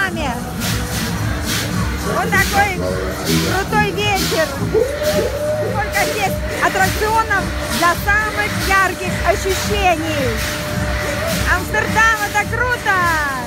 Амстердаме. Вот такой крутой вечер. Сколько здесь аттракционов для самых ярких ощущений. Амстердам — это круто!